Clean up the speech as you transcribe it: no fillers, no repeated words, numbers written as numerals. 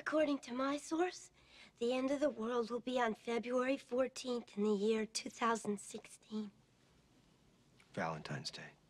According to my source, the end of the world will be on February 14th in the year 2016. Valentine's Day.